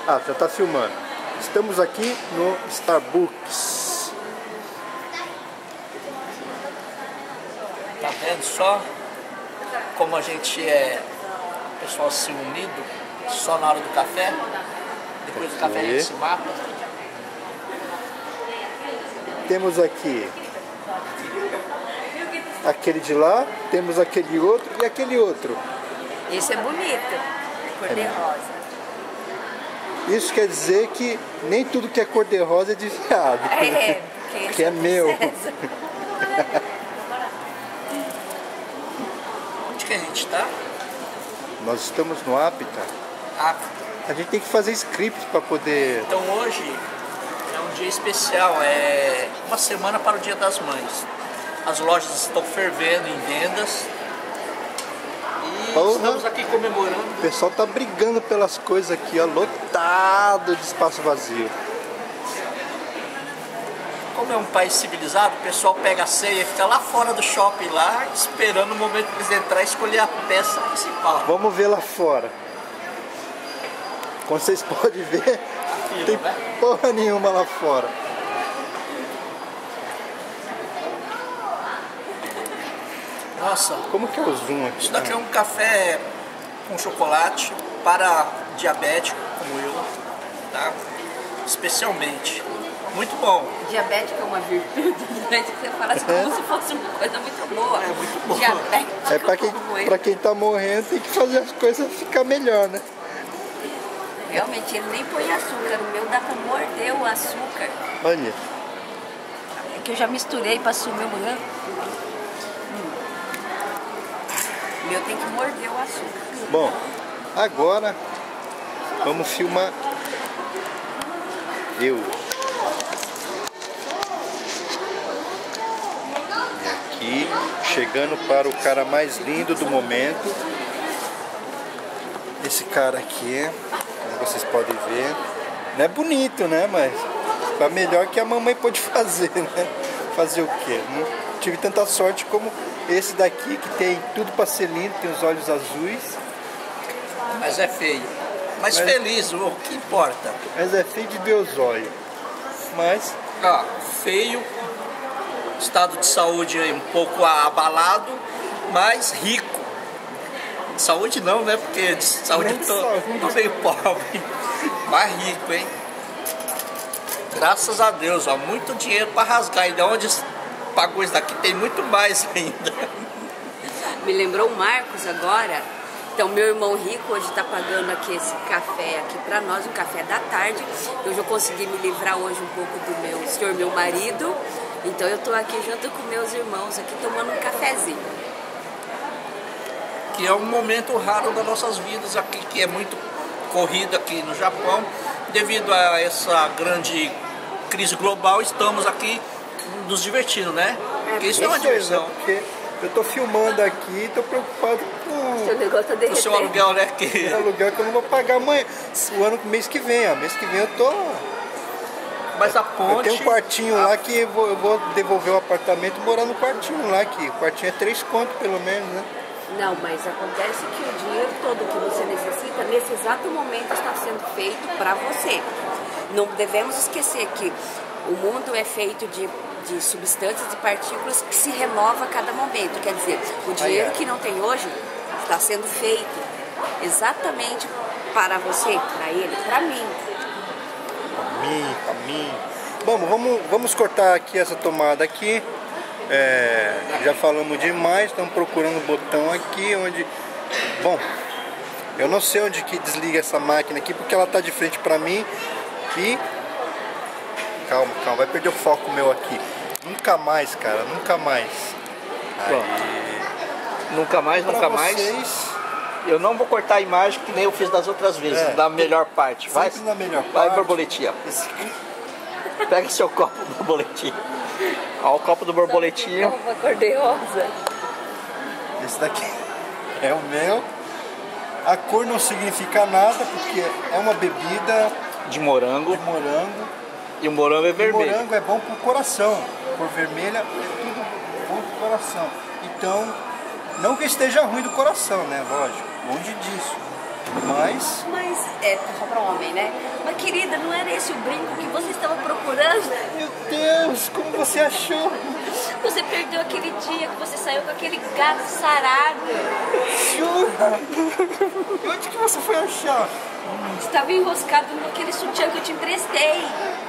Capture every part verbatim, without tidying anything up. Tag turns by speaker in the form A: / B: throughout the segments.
A: Ah, já tá filmando. Estamos aqui no Starbucks.
B: Tá vendo só como a gente é pessoal se unido só na hora do café? Depois do café a gente se mata.
A: Temos aqui aquele de lá, temos aquele outro e aquele outro.
C: Esse é bonito, é cor-de-rosa.
A: Isso quer dizer que nem tudo que é cor-de-rosa é de viado.
C: É,
A: que, que é meu.
B: Onde que a gente está?
A: Nós estamos no Apta.
B: Apta.
A: A gente tem que fazer script para poder...
B: Então hoje é um dia especial, é uma semana para o Dia das Mães. As lojas estão fervendo em vendas. E
A: Porra.
B: Estamos aqui comemorando.
A: O pessoal tá brigando pelas coisas aqui, ó, lotado de espaço vazio.
B: Como é um país civilizado, o pessoal pega a ceia e fica lá fora do shopping, lá, esperando o momento que eles entrarem e escolher a peça principal.
A: Vamos ver lá fora. Como vocês podem ver,
B: Fila,
A: tem
B: né?
A: porra nenhuma lá fora.
B: Nossa,
A: Como que é o zoom aqui?
B: isso daqui é um café com chocolate para diabético como eu, tá? Especialmente. Muito bom.
C: Diabético é uma virtude, né? Você fala assim como se fosse uma coisa muito boa.
B: É muito bom.
C: Diabético
A: É pra quem,
C: como ele.
A: pra quem tá morrendo, tem que fazer as coisas ficar melhor, né?
C: Realmente, ele nem põe açúcar. O meu dá pra morder o açúcar.
A: Olha.
C: É que eu já misturei pra sumir o branco. Hum. O meu tem que morder o açúcar.
A: Bom, agora vamos filmar eu. E aqui, chegando para o cara mais lindo do momento. Esse cara aqui, como vocês podem ver, não é bonito, né? Mas tá melhor que a mamãe pôde fazer, né? Fazer o quê? Não tive tanta sorte como esse daqui, que tem tudo para ser lindo, tem os olhos azuis.
B: Mas é feio. Mas,
A: Mas-
B: feliz, o que importa?
A: Mas é feio de ver os olhos. Mas,
B: Ó, feio, estado de saúde um pouco abalado, mas rico. Saúde não, né? Porque de saúde
A: Nem
B: eu tô,
A: saúde.
B: tô meio pobre. Mas rico, hein? Graças a Deus, ó, muito dinheiro para rasgar. E de onde pagou isso daqui tem muito mais ainda.
C: Me lembrou o Marcos agora. Então, meu irmão rico hoje está pagando aqui esse café aqui para nós, um café da tarde. Hoje eu consegui me livrar hoje um pouco do meu senhor, meu marido. Então, eu estou aqui junto com meus irmãos aqui tomando um cafezinho.
B: Que é um momento raro das nossas vidas aqui, que é muito corrido aqui no Japão. Devido a essa grande crise global, estamos aqui nos divertindo, né? Porque isso é uma
A: não sei, né?
B: diversão.
A: Porque eu tô filmando aqui e tô preocupado com
C: Seu negócio é
B: O
C: derreter.
B: seu aluguel, né? Que...
A: o aluguel que eu não vou pagar amanhã. O ano, mês que vem, ó. Mês que vem eu tô...
B: Mas a
A: Eu
B: ponte...
A: tenho um quartinho lá que eu vou, eu vou devolver o apartamento e morar no quartinho lá, que o quartinho é três conto pelo menos, né?
C: Não, mas acontece que o dinheiro todo que você necessita, nesse exato momento, está sendo feito para você. Não devemos esquecer que o mundo é feito de, de substâncias e partículas que se renova a cada momento. Quer dizer, o dinheiro
A: é.
C: que não tem hoje está sendo feito exatamente para você, para ele, para mim.
A: Pra mim, pra mim. Vamos, vamos, vamos cortar aqui essa tomada aqui. É, já falamos demais, estamos procurando o botão aqui onde... Bom, eu não sei onde que desliga essa máquina aqui, porque ela está de frente para mim e... Calma, calma, vai perder o foco meu aqui. Nunca mais, cara, nunca mais. Aí,
B: Nunca mais,
A: pra
B: nunca mais.
A: vocês,
B: Eu não vou cortar a imagem que nem eu fiz das outras vezes,
A: É.
B: da melhor parte. Vai,
A: sempre na melhor
B: vai
A: parte.
B: borboletinha.
A: Esse-
B: Pega seu copo borboletinha. Ó, o copo do borboletinho.
C: Uma cor-de-rosa.
A: Esse daqui é o meu. A cor não significa nada, porque é uma bebida
B: De morango.
A: de morango.
B: E o morango é
A: E
B: vermelho.
A: morango é bom pro coração. Cor vermelha é tudo bom pro coração. Então, não que esteja ruim do coração, né? Lógico, longe disso. Mas
C: Mas é só pra homem, né? Mas querida, não era esse o brinco que você estava procurando?
A: Meu Deus, como você achou?
C: Você perdeu aquele dia que você saiu com aquele gato sarado.
A: Jura? E onde que você foi achar?
C: Estava enroscado naquele sutiã que eu te emprestei.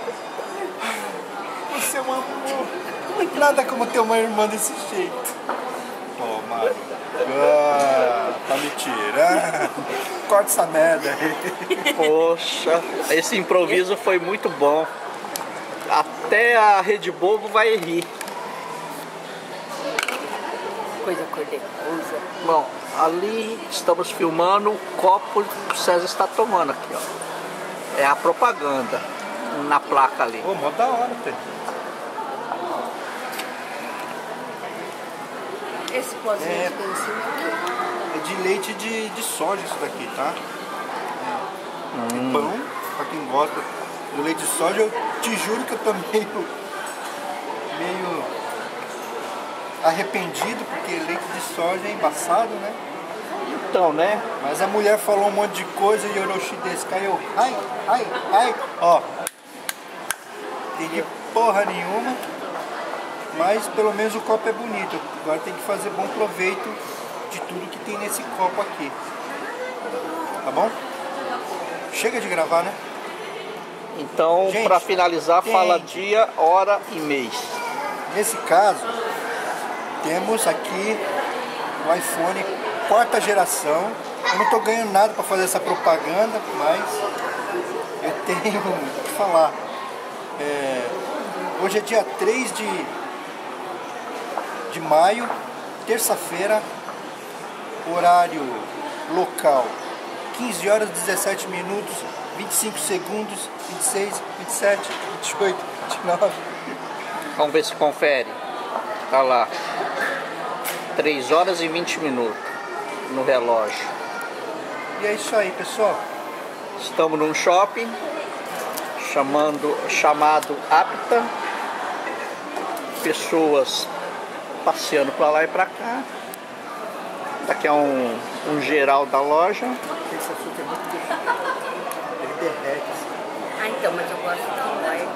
A: Você é um amor. Nada como ter uma irmã desse jeito. Toma. Ah, tá me tirando. Corta essa merda aí.
B: Poxa, esse improviso foi muito bom. Até a Rede Bobo vai rir.
C: Coisa cor-de-rosa.
B: Bom, ali estamos filmando o copo que o César está tomando aqui, ó. É a propaganda na placa ali.
A: Pô, mó da hora, Tê.
C: Esse pozinho
A: É.
C: que tem em cima aqui.
A: É de leite de, de soja isso daqui, tá? É. Tem pão, pra quem gosta do leite de soja, eu te juro que eu tô meio, meio arrependido, porque leite de soja é embaçado, né?
B: Então, né?
A: Mas a mulher falou um monte de coisa e Orochi desse caiu, eu, ai, ai, ai, ó. Entendi porra nenhuma, mas pelo menos o copo é bonito. Agora tem que fazer bom proveito de tudo que tem nesse copo aqui. Tá bom? Chega de gravar, né?
B: Então,
A: Gente,
B: para finalizar,
A: tem-
B: fala dia, hora e mês.
A: Nesse caso, temos aqui o iPhone quarta geração. Eu não estou ganhando nada para fazer essa propaganda, mas eu tenho que falar. É, hoje é dia três de, de maio, terça-feira, horário local, quinze horas, dezessete minutos, vinte e cinco segundos, vinte e seis, vinte e sete, vinte e oito, vinte e nove.
B: Vamos ver se confere. Tá lá. três horas e vinte minutos no relógio.
A: E é isso aí, pessoal.
B: Estamos num shopping chamando, chamado Apta. Pessoas passeando para lá e para cá. Daqui é um, um geral da loja.
A: Esse açúcar é muito gostoso. Ele derrete assim.
C: Ah, então, mas eu gosto de white.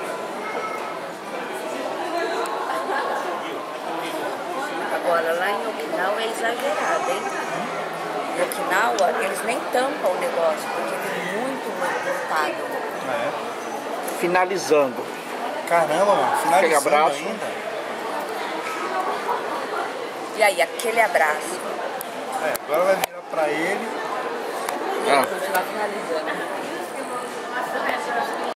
C: Agora, lá em Okinawa é exagerado, hein? Em Okinawa, eles nem tampam o negócio, porque tem muito montado.
A: É.
B: Finalizando.
A: Caramba, mano.
B: Aquele
A: Finalizando
B: abraço.
A: ainda.
C: E aí, aquele abraço.
A: É, agora vai virar pra ele.
C: E
B: Ah.
C: continuar finalizando.